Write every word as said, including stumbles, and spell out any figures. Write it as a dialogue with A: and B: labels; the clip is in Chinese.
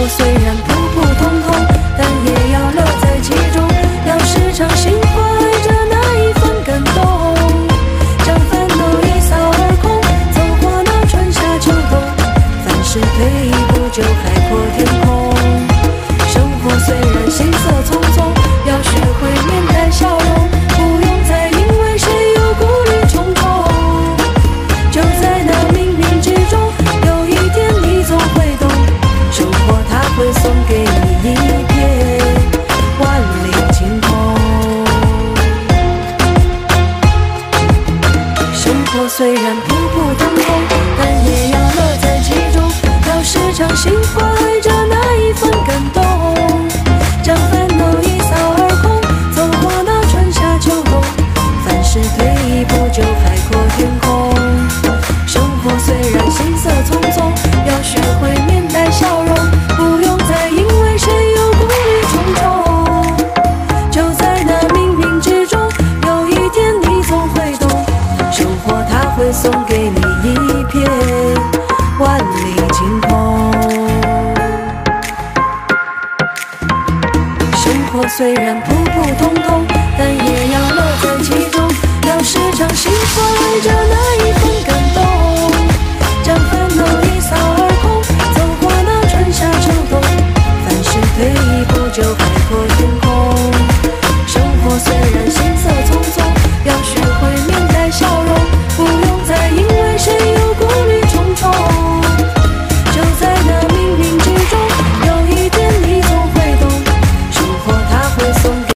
A: 虽然普普通通，但也要乐在其中，要时常心怀着那一份感动，将烦恼一扫而空，走过那春夏秋冬，凡事退一步就海阔天空。生活虽然行色匆匆，要学会面带笑容，不用再因为谁有顾虑重重。就在那冥冥之中，有一天你总会懂，收获它会送给你一片万里晴空。生活虽然普普通通，但也要乐在其中，要时常心怀着那一份感动，将烦恼一扫而空，走过那春夏秋冬，凡事退一步就海阔天空。生活虽然行色匆匆，要学会面带笑容，不用再因为谁有顾虑重重。就在那冥冥之中，有一天你总会懂，收获它会送给你一片万里晴空。生活虽然普普通通，但也要乐在其中，要时常心怀着那一份感